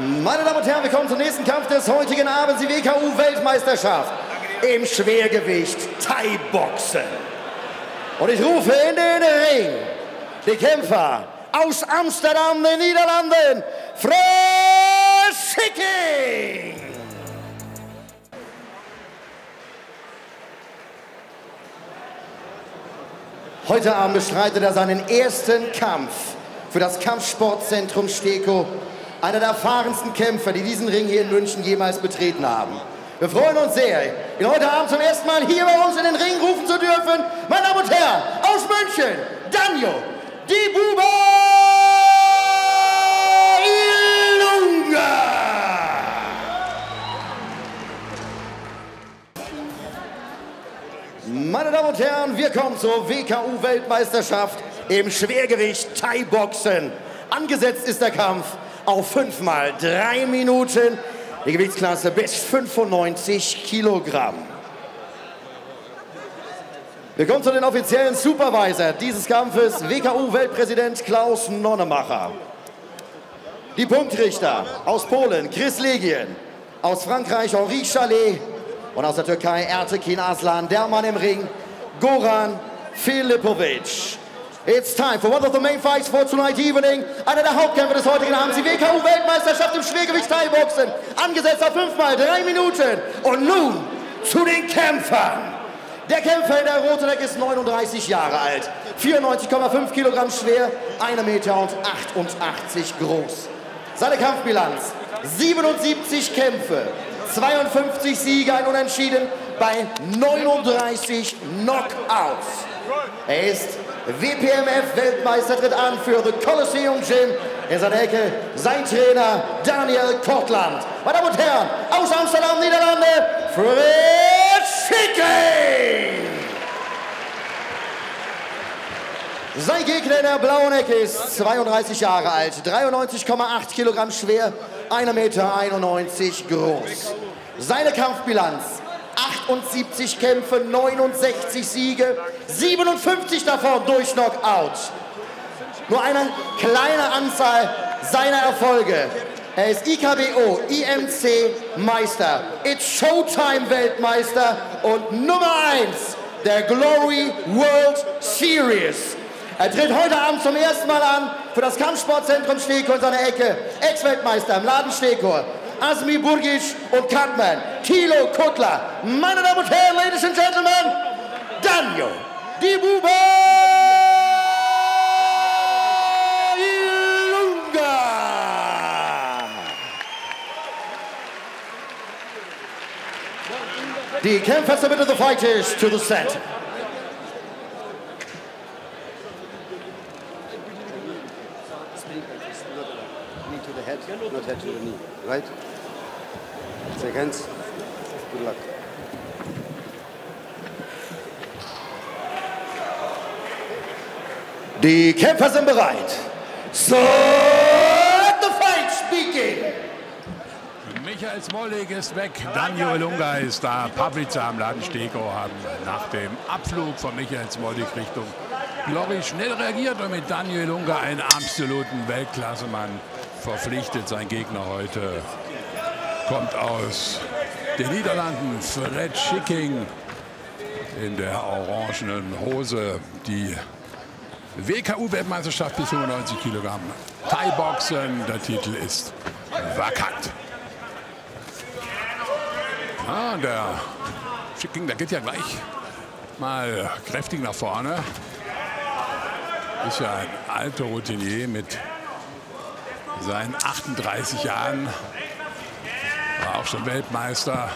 Meine Damen und Herren, wir kommen zum nächsten Kampf des heutigen Abends, die WKU-Weltmeisterschaft im Schwergewicht Thai-Boxen. Und ich rufe in den Ring die Kämpfer aus Amsterdam, den Niederlanden, Fred Schicking. Heute Abend bestreitet er seinen ersten Kampf für das Kampfsportzentrum STEKO. Einer der erfahrensten Kämpfer, die diesen Ring hier in München jemals betreten haben. Wir freuen uns sehr, ihn heute Abend zum ersten Mal hier bei uns in den Ring rufen zu dürfen. Meine Damen und Herren, aus München, Daniel Die Buba Ilunga. Meine Damen und Herren, wir kommen zur WKU-Weltmeisterschaft im Schwergewicht Thai-Boxen. Angesetzt ist der Kampf auf 5 mal 3 Minuten. Die Gewichtsklasse bis 95 Kilogramm. Wir kommen zu den offiziellen Supervisor dieses Kampfes, WKU-Weltpräsident Klaus Nonnemacher. Die Punktrichter aus Polen, Chris Legien. Aus Frankreich, Henri Chalet. Und aus der Türkei, Ertekin Aslan. Der Mann im Ring, Goran Filipovic. It's time for one of the main fights for tonight evening. Einer der Hauptkämpfe des heutigen Abends, die WKU-Weltmeisterschaft im Schwergewicht Thai-Boxen. Angesetzt auf 5 mal 3 Minuten. Und nun zu den Kämpfern. Der Kämpfer in der roten Ecke ist 39 Jahre alt, 94,5 Kilogramm schwer, 1,88 Meter groß. Seine Kampfbilanz: 77 Kämpfe, 52 Siege, ein Unentschieden bei 39 Knockouts. Er ist WPMF-Weltmeister, tritt an für The Coliseum Gym. In seiner Ecke sein Trainer Daniel Kortland. Meine Damen und Herren, aus Amsterdam, Niederlande, Fred Schicking. Sein Gegner in der blauen Ecke ist 32 Jahre alt, 93,8 Kilogramm schwer, 1,91 Meter groß. Seine Kampfbilanz: 78 Kämpfe, 69 Siege, 57 davon durch Knockout. Nur eine kleine Anzahl seiner Erfolge. Er ist IKBO, IMC Meister, It's Showtime Weltmeister und Nummer 1 der Glory World Series. Er tritt heute Abend zum ersten Mal an für das Kampfsportzentrum STEKO in seiner Ecke. Ex-Weltmeister im Laden STEKO, Asmi Burgic und Katman, Thilo Kuttler. Meine Damen und Herren, Ladies and Gentlemen, Daniel Die Buba Ilunga. Die Kämpfer submit the fighters to the center. To the head, not head to the knee, right? Seconds. Good luck. Die Kämpfer sind bereit. So, let the fight begin. Michael Smolik ist weg, Daniel Ilunga ist da, Pavlica am Laden STEKO haben nach dem Abflug von Michael Smolik Richtung Glory schnell reagiert und mit Daniel Ilunga einen absoluten Weltklassemann verpflichtet. Sein Gegner heute kommt aus den Niederlanden, Fred Schicking, in der orangenen Hose. Die WKU-Weltmeisterschaft bis 95 Kilogramm. Thai-Boxen, der Titel ist vakant. Ah, der Schicking, der geht ja gleich mal kräftig nach vorne. Ist ja ein alter Routinier mit seinen 38 Jahren. War auch schon Weltmeister.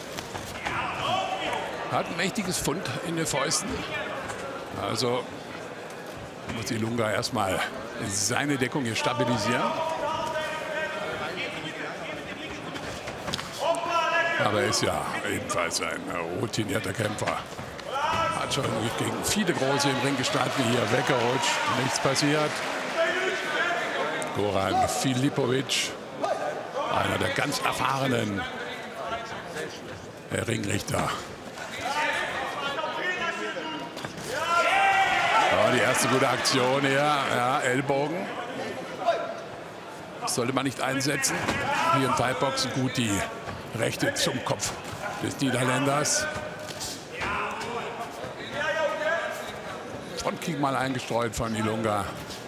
Hat ein mächtiges Pfund in den Fäusten. Also muss Ilunga erstmal seine Deckung hier stabilisieren. Aber er ist ja ebenfalls ein routinierter Kämpfer. Hat schon gegen viele Große im Ring gestanden, hier weggerutscht, nichts passiert. Goran Filipovic, einer der ganz erfahrenen Ringrichter. Ja, die erste gute Aktion hier, ja, Ellbogen. Das sollte man nicht einsetzen. Hier im Thai-Boxen gut die rechte zum Kopf des Niederländers. Frontkick mal eingestreut von Ilunga.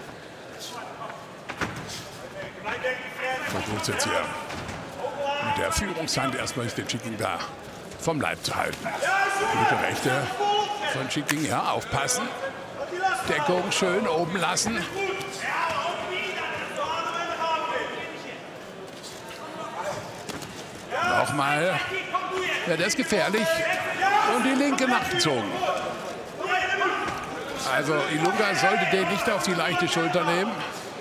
Versucht jetzt hier mit der Führungshand erstmal den Schicking da vom Leib zu halten. Gute Rechte von Schicking, ja, aufpassen. Deckung schön oben lassen. Nochmal. Ja, der ist gefährlich. Und die linke nachgezogen. Also Ilunga sollte den nicht auf die leichte Schulter nehmen.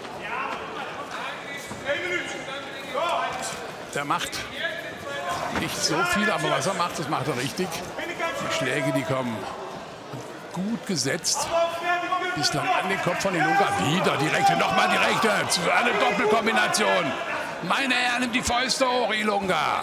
Der macht nicht so viel, aber was er macht, das macht er richtig. Die Schläge, die kommen gut gesetzt. Bislang an den Kopf von Ilunga. Wieder die rechte, nochmal die rechte. Eine Doppelkombination. Meine Herren, nimmt die Fäuste hoch, Ilunga.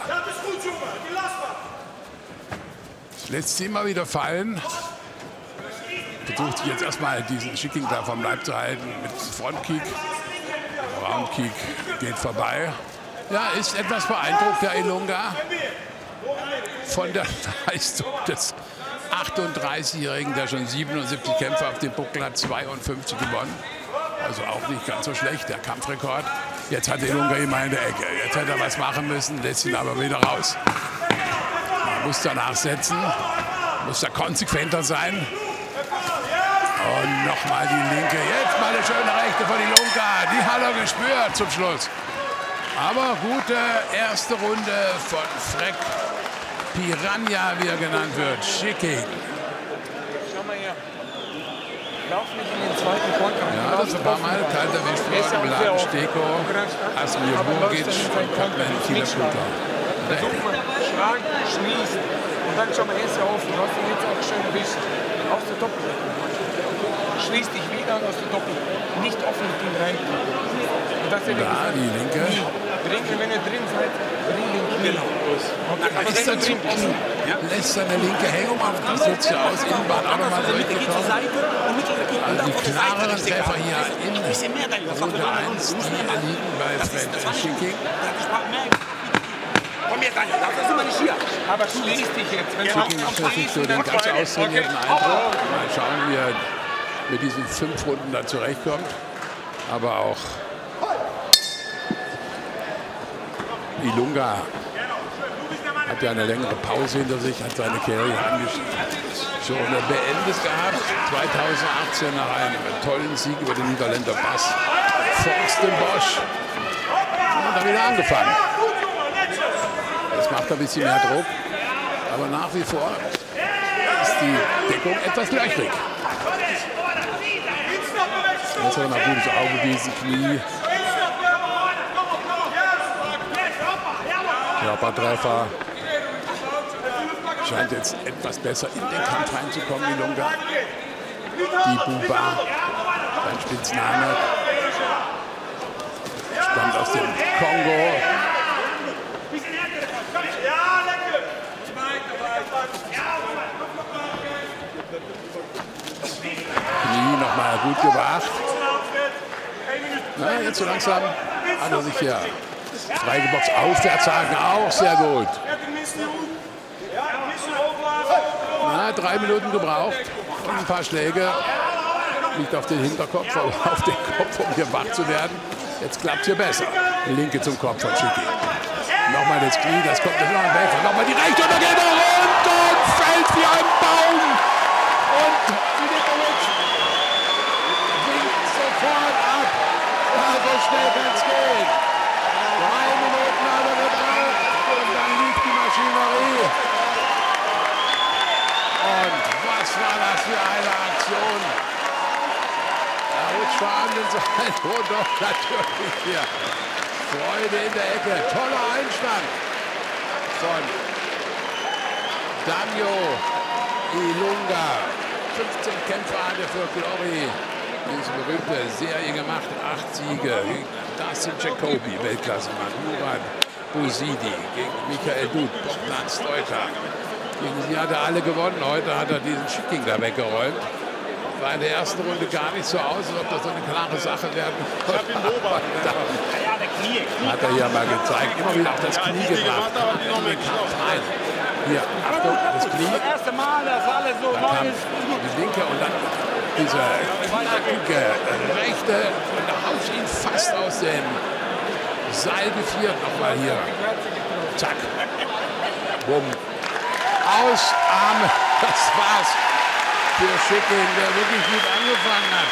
Lässt sie immer wieder fallen. Versucht sich jetzt erstmal diesen Schicking da vom Leib zu halten mit Frontkick. Roundkick geht vorbei. Ja, ist etwas beeindruckt, der Ilunga, von der Leistung des 38-Jährigen, der schon 77 Kämpfe auf dem Buckel hat, 52 gewonnen. Also auch nicht ganz so schlecht, der Kampfrekord. Jetzt hat Ilunga immer in der Ecke. Jetzt hätte er was machen müssen, lässt ihn aber wieder raus. Man muss da nachsetzen, muss da konsequenter sein. Und nochmal die linke. Jetzt mal eine schöne rechte von Ilunga. Die hat er gespürt zum Schluss. Aber gute erste Runde von Freck Piranha, wie er genannt wird. Schicking. Schau mal her. Lauf nicht in den zweiten Konter. Ja, das ist ein paar Mal kalt erwischt worden. Mladen Steko, Asmir Burgic und Katman Kilakuta. Versuch mal, schlagen, schließen. Und dann schau mal, er ist ja offen. Du hast ihn jetzt auch schön erwischt. Aus der Doppel. Schließ dich wieder aus der Doppel. Nicht offen mit ihm rein. Und das ist da die linke. Drin, wenn ihr drin seid, bring den Knie. Genau. Okay, aber ist er zum Knie. Lässt seine linke Hängung auf. Das sieht so aus. Innenbahn auch nochmal durchgekommen. Also die klareren Treffer hier in Runde 1, die liegen bei Fred Schicking. Komm jetzt an, das ist immer nicht hier. Aber schließ dich jetzt. Schicking macht natürlich so den ganz austrainierten Eindruck. Mal schauen, wie er mit diesen 5 Runden da zurechtkommt. Aber auch Ilunga hat ja eine längere Pause hinter sich, hat seine Karriere schon beendet gehabt. 2018 nach einem tollen Sieg über den Niederländer Bas Forstenbosch. Und dann wieder angefangen. Jetzt macht er ein bisschen mehr Druck, aber nach wie vor ist die Deckung etwas löchrig. Jetzt hat er noch gutes Auge, diesen Knie. Körpertreffer. Scheint jetzt etwas besser in den Kampf reinzukommen, Ilunga. Die Buba, sein Spitzname. Stammt aus dem Kongo. Knie nochmal gut gewagt. Na, jetzt so langsam hat er sich hier freigeboxt. Aufwärtshaken auch sehr gut. Na, 3 Minuten gebraucht und ein paar Schläge. Nicht auf den Hinterkopf, aber auf den Kopf, um hier wach zu werden. Jetzt klappt es hier besser. Die linke zum Kopf von Schicking. Nochmal das Knie, das kommt jetzt noch ein Werfer. Nochmal die rechte und dann geht er rund und fällt wie ein Baum. Und Filipovic winkt sofort ab. Ja, so schnell kann es gehen. 3 Minuten hat er gebraucht und dann liegt die Maschinerie. Und was war das für eine Aktion? Er rutscht vor allem in sein Foto natürlich hier. Freude in der Ecke. Toller Einstand von Danio Ilunga. 15 Kämpfer hat er für Glory. Diese berühmte Serie gemacht. 8 Siege gegen Dustin Jacoby, Weltklassemann. Murat Buzidi gegen Michael Dud, Bogdan Stoica. Gegen sie hat er alle gewonnen. Heute hat er diesen Schicking da weggeräumt. war in der ersten Runde gar nicht so aus, als ob das so eine klare Sache werden Ich habe ihn beobachtet. hat er hier mal gezeigt. Immer wieder auf das Knie gebracht. Rein. Hier, Achtung, das Knie. Das erste Mal, dass alles so Dann neu kam ist. die linke und dann diese knackige rechte. Und da haut ihn fast aus dem Seil geführt. Nochmal hier. Zack. Bumm. Aus, Arme. Das war's für Schicking, der wirklich gut angefangen hat.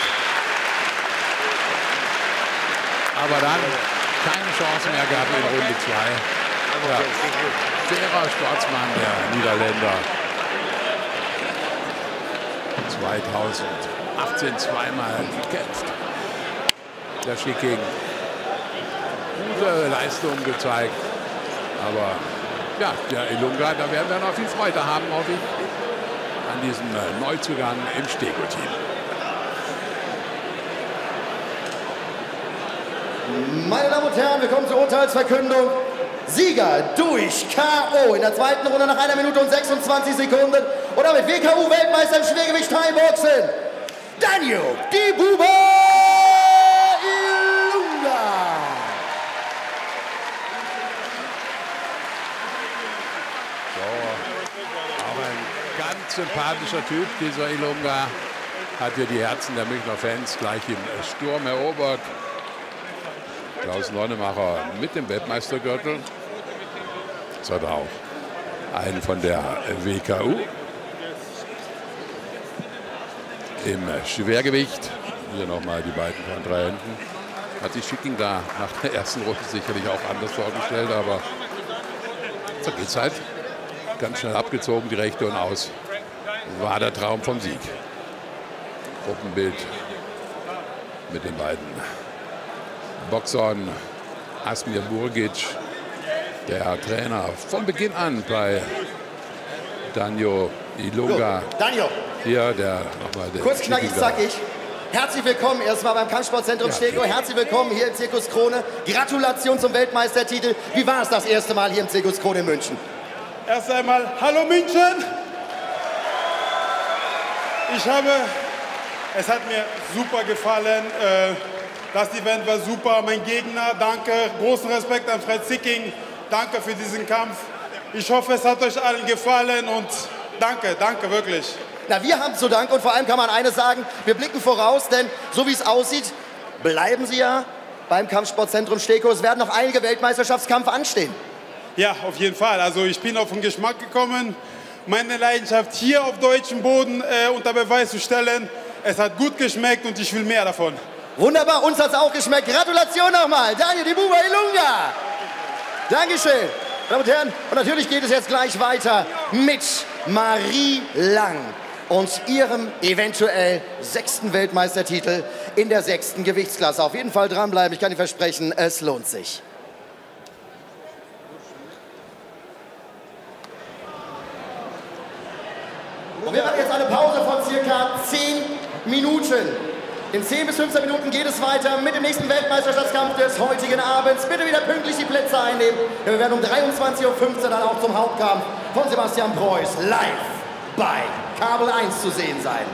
Aber dann keine Chance mehr gehabt in Runde 2. Ja. Fairer Sportsmann, der Niederländer. 2018 zweimal gekämpft. Der Schicking. Gute Leistung gezeigt. Aber ja, der Ilunga, da werden wir noch viel Freude haben, hoffe ich, an diesem Neuzugang im Stego-Team. Meine Damen und Herren, wir kommen zur Urteilsverkündung. Sieger durch K.O. in der zweiten Runde nach 1 Minute und 26 Sekunden. Und damit WKU-Weltmeister im Schwergewicht Thai-Boxen, Daniel "Die Bube" Ilunga. Aber ein ganz sympathischer Typ, dieser Ilunga. Hat hier die Herzen der Münchner Fans gleich im Sturm erobert. Klaus Nonnemacher mit dem Weltmeistergürtel. Das hat auch einen von der WKU. Im Schwergewicht. Hier nochmal die beiden Kontrahenten. Hat sich Schicking da nach der ersten Runde sicherlich auch anders vorgestellt, aber so geht's halt. Ganz schnell abgezogen, die rechte und aus. War der Traum vom Sieg. Gruppenbild mit den beiden Boxern. Asmir Burgic, der Trainer von Beginn an bei Danio Ilunga. Daniel, Hier, der nochmal der kurz, knackig, zackig. Herzlich willkommen erstmal beim Kampfsportzentrum Stego. Herzlich willkommen hier im Zirkus Krone. Gratulation zum Weltmeistertitel. Wie war es das erste Mal hier im Zirkus Krone in München? Erst einmal, hallo München! Es hat mir super gefallen. Das Event war super. Mein Gegner, danke. Großen Respekt an Fred Sicking. Danke für diesen Kampf. Ich hoffe, es hat euch allen gefallen und danke, danke wirklich. Na, wir haben zu Dank und vor allem kann man eines sagen, wir blicken voraus, denn so wie es aussieht, bleiben Sie ja beim Kampfsportzentrum Stego. Es werden noch einige Weltmeisterschaftskämpfe anstehen. Ja, auf jeden Fall. Also ich bin auf den Geschmack gekommen, meine Leidenschaft hier auf deutschem Boden unter Beweis zu stellen. Es hat gut geschmeckt und ich will mehr davon. Wunderbar, uns hat es auch geschmeckt. Gratulation nochmal, Daniel "Die Bube" Ilunga. Dankeschön, meine Damen und Herren. Und natürlich geht es jetzt gleich weiter mit Marie Lang und ihrem eventuell 6. Weltmeistertitel in der 6. Gewichtsklasse. Auf jeden Fall dranbleiben, ich kann Ihnen versprechen, es lohnt sich. Und wir machen jetzt eine Pause von circa 10 Minuten. In 10 bis 15 Minuten geht es weiter mit dem nächsten Weltmeisterschaftskampf des heutigen Abends. Bitte wieder pünktlich die Plätze einnehmen. Denn wir werden um 23:15 Uhr dann auch zum Hauptkampf von Sebastian Preuß live bei Kabel 1 zu sehen sein.